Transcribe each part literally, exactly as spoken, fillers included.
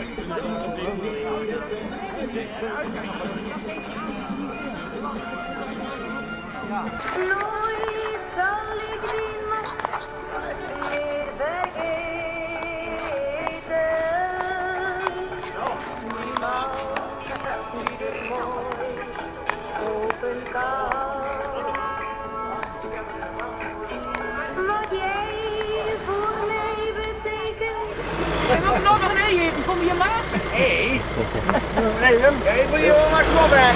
Nooit zal ik die nacht weer vergeten. Niemand die er nooit open kan. Wat jij voor mij betekent. Je mag nog nog nee geven, kom je laag? Nee. Nee, Wim. Ja, ik moet hier wel maar knop hebben.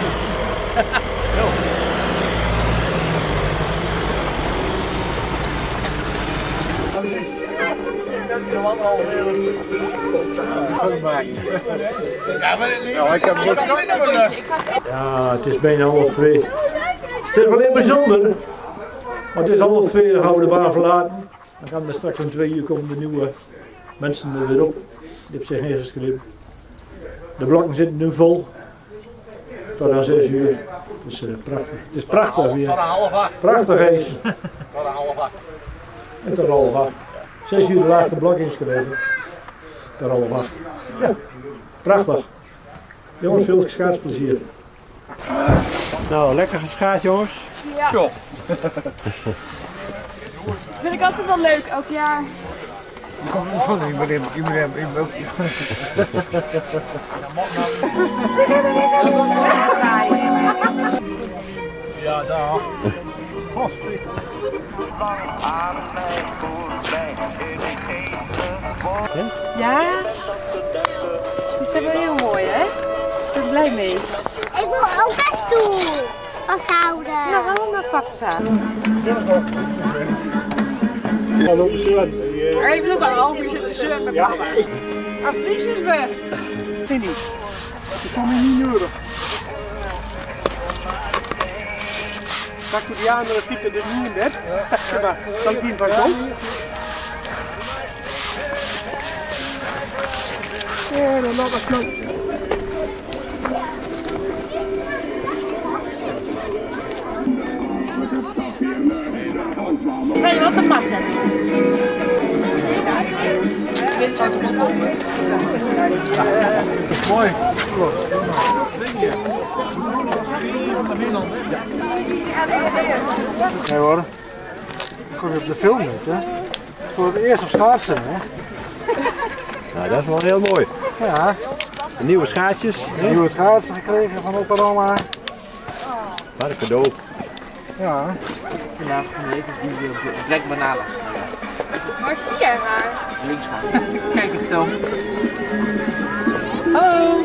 Ja, het is bijna half twee. Het is wel heel bijzonder. Maar het is half twee, dan gaan we de baan verlaten. Dan gaan we straks om twee uur komen de nieuwe mensen er weer op. Die hebben zich ingeschreven. De blokken zitten nu vol. Tot aan zes uur. Het is uh, prachtig. Het is prachtig weer. Tot een half acht. Prachtig is. Tot een half acht. En tot half acht. Zes uur de laatste blok ingeschreven. Tot half acht. Ja, prachtig. Jongens, veel schaatsplezier. Nou, lekker geschaatst jongens. Ja. Top. Vind ik altijd wel leuk, elk jaar. Van ik moet hem, ik moet hem, ik moet Ja, daar. Ja, die zijn wel heel mooi, hè? Ik ben blij mee. Ik wil ook een stoel vasthouden. Nou, gaan we maar vast samen. Even nog een half uur zitten surfen. Ja. Als Dries is weg. Vind ik niet. Dat kan me niet nodig. Pak je die andere Pieter dus nu in bed? Ja. Kan ik hier van komen? Ja, dan laat maar snel. Ga je op de mat zetten? Dit zou ik nog doen. Mooi. Nee hoor. Ik kom je op de film met, hè. Voor het eerst op schaatsen, hè. Nou, dat is wel heel mooi. Ja. De nieuwe schaatsjes. Nieuwe schaatsen gekregen van opa en oma. Wat een cadeau. Ja. Ja, nee, die Black Banana. Waar zie jij haar? Links van. Kijk eens dan. Hallo!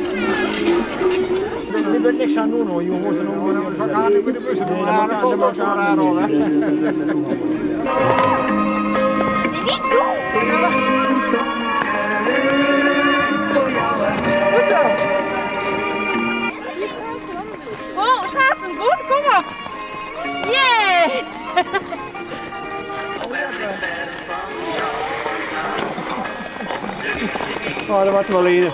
Je bent niks aan doen hoor, jongens. We gaan nu met de bussen doen. We gaan nu met de raar hoor. Goed zo! Oh, schaatsen, goed, kom op! Yay! Oh, dat wordt wel hier.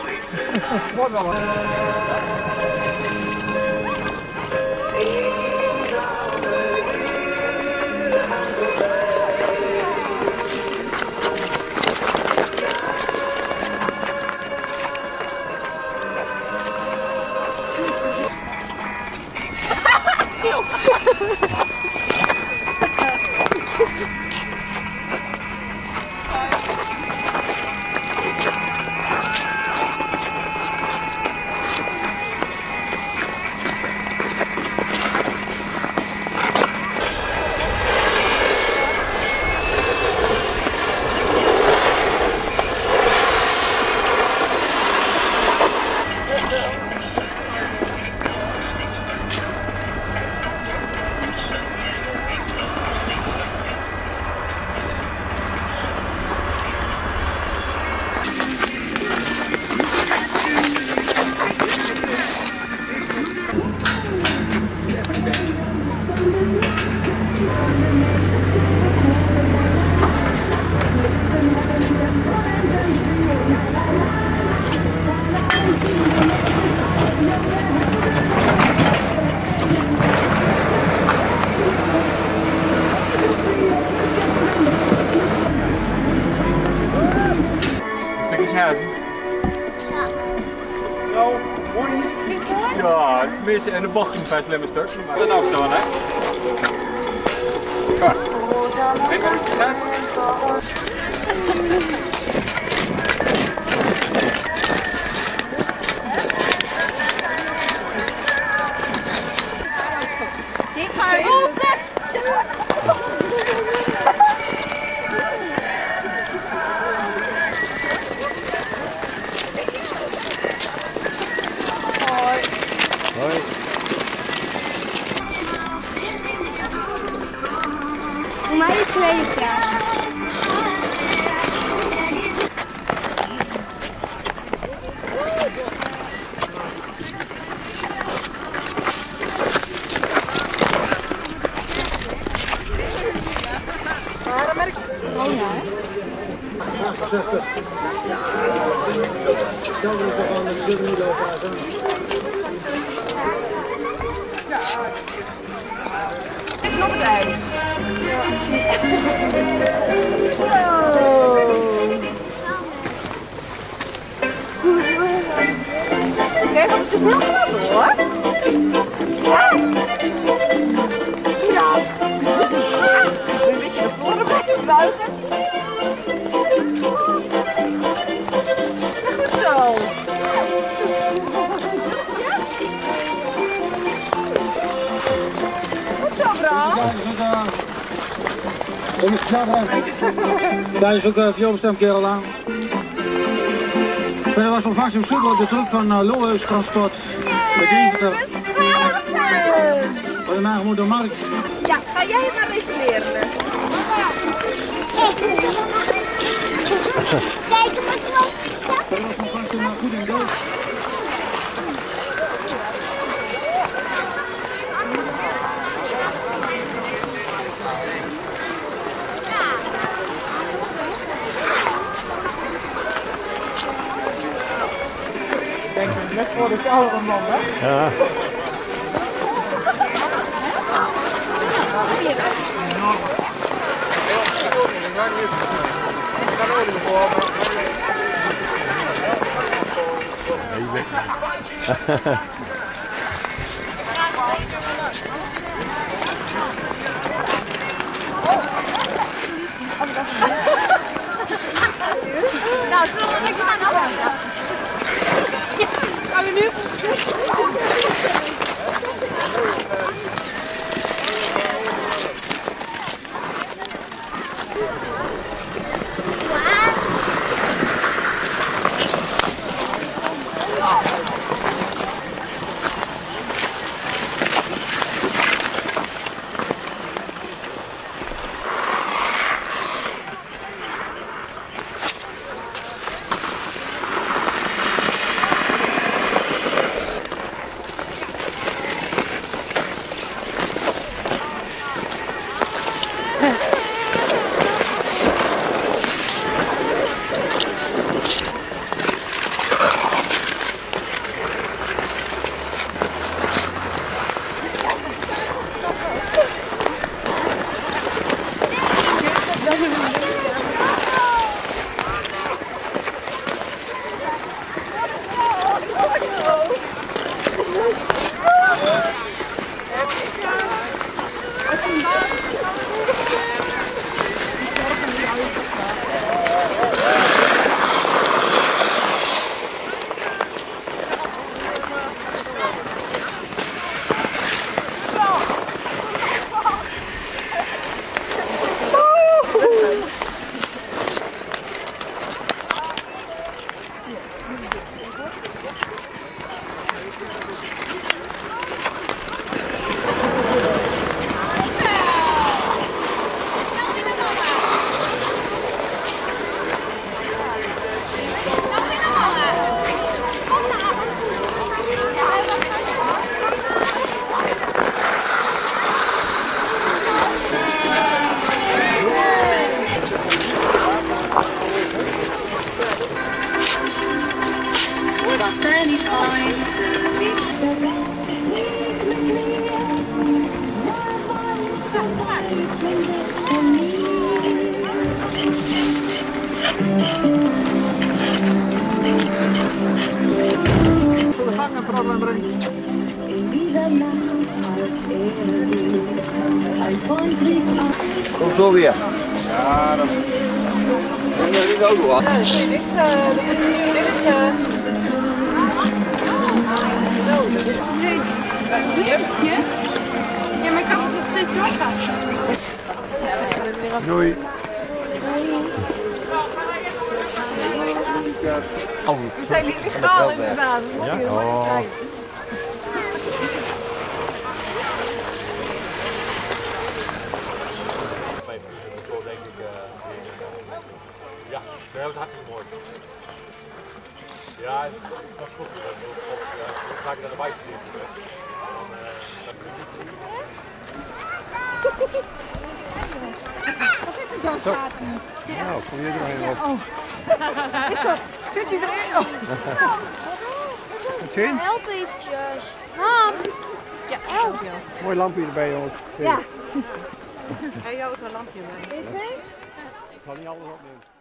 is en de bocht is bij slimme stuk. Maar dat ook zo, hè? Ga. Neem maar een gaat. Ik ga Lucas! Hoi. Doe maar iets lelijk praten. Even op het ijs. Kijk, want het is heel glad hoor. Ja. Moet je een beetje naar voren blijven buigen. Goed zo. Goed zo, Bram. Daar is ook uh, Joost kerel aan. Verder was ontvangst in Soebel de truck van uh, Loheus Transport. Yes, Goedemiddag, moeder Mark. ja, ga jij maar even leren. Kijk op het knop. Verder was ontvangst in uh, goed in beeld. Net voor de oudere man, hè? Ja. Nou, zullen we lekker gaan af? Gaan we nu? Kom zo weer. Ja, dat is niet ook wat. Dit is, uh, dit is, dit is, uh... Zo, dit is geen. Ja, maar ik kan het nog steeds doorgaan. Doei. We zijn illegaal inderdaad. Dat moet je wel zijn. Ja, dat is hartstikke mooi. Ja, dat is goed. Dan ga ik naar de wijze zien. Zo. Nou, kom je er nog even op. Ik zo, zit hij erin? Wat zien? Help eventjes. Mam. Ja, elf. Mooi lampje erbij, jongens. Ja. Hij houdt een lampje bij. Ik ga niet alles opnemen.